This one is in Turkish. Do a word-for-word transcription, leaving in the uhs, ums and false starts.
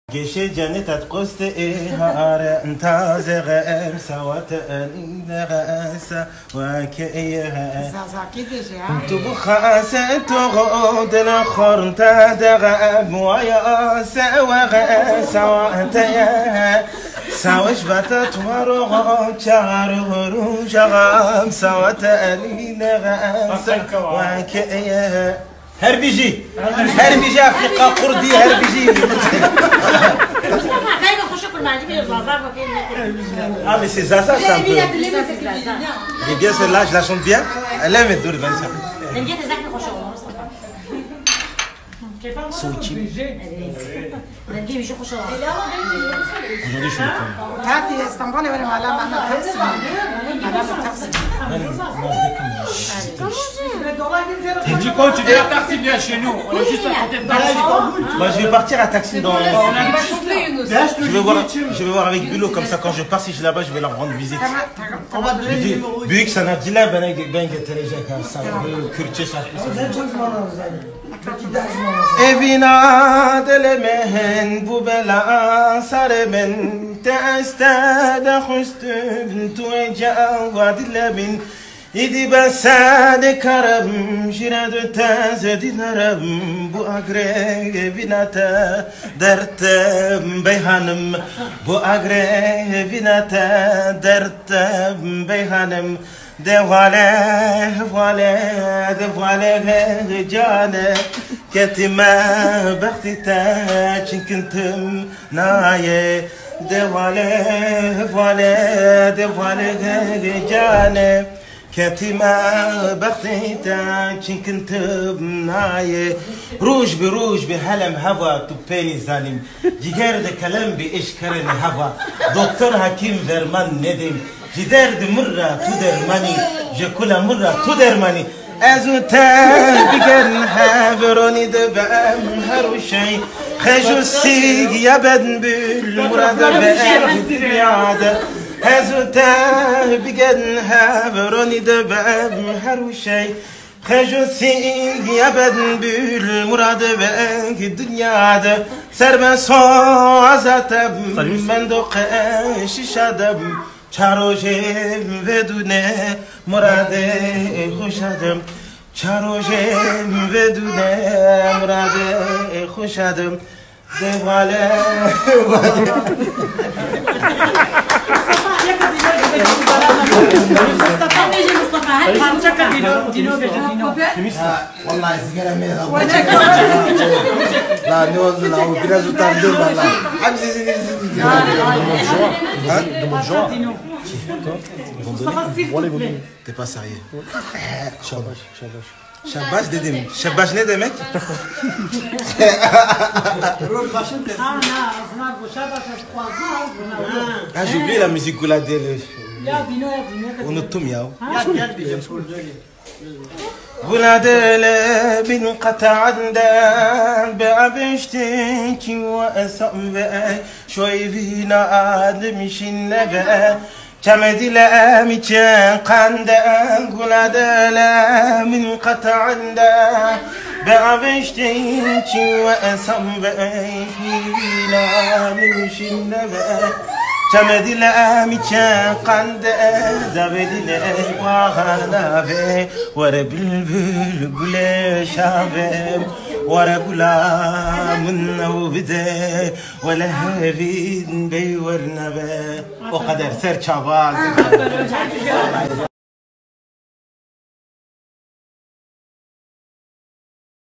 جيش جنت قست إهار انتاز غير سوات نغاس وكيها تبخاسة تغود الخور انتاد غاب ويا سوا غاس واتيها سوش باتت ورغب شعر غروج غام سوات نغاس وكيها هربيجي هربيجي أفريقيا قردي هربيجي Ah mais c'est Zaza c'est un peu. Et bien celle-là je la chante bien. Elle aime être douce vingt-cinq. صوتي aujourd'hui je suis هاتي اسطنبولي ولا معلم انا تاكسي Et du coup, tu viens taxi bien chez nous. On est juste à côté de taxi. Moi, je vais partir à taxi dans. Je vais voir, je vais voir avec Bulo comme ça. Quand je pars, si je suis là-bas, je vais leur rendre visite. On va donner le numéro. Büyük sanatçılar bana ben getirecek ha. Kürtçe şarkısı. Evina delemehen bu bela saremen teestade hüstün tueca vadillemin İdi ben sade karım jirad taze dinarım bu agre vinata dertem beyhanım bu agre vinata dertem beyhanım devale vale devale cane ketime baktita çünküntüm naye devale vale devale cane كاتما بختيتا كنت بناي روج بروج بهلم هوا تبيني ظالم جيجر ده كلام بإيش كرني هوا دكتور حكيم درمان ندم جدار ده مرة تدرماني جكولا مرة تدرماني ازو تابقن هابروني ده بأم هرو شي خجو السيق يبدن بالمراد بأم دنيا هزوتا بجن هابروني دباب هرو شيء خجو سيق يبدن بالمراد بأنك الدنيا ده سربا صوازتب من دوقش شدب چاروجم ودونه مراد خوشدم چاروجم ودونه مراد خوشدم دواله والله سيجاره ميرا لا نوز لا وكذا زوتاندو والله حبسي سيدي T'es pas sérieux. Shabash, shabash. Shabash dedim. Shabash ne demek? Ah j'ai oublié la musique Gouladel. Unuttum ya. Gouladel bin qata'andan be'abishtik wa asam ve şoy vina admişin nebe كمدي لامي قندا قلدا لا من قطع عندا بعبشتك وأسم بأينا من شنبا كمدي لامي قندا زبدي لأيوانا في ورب البلبل شابب ورقلا من وبدا ولا هبين بيورنا وقدر سر شباب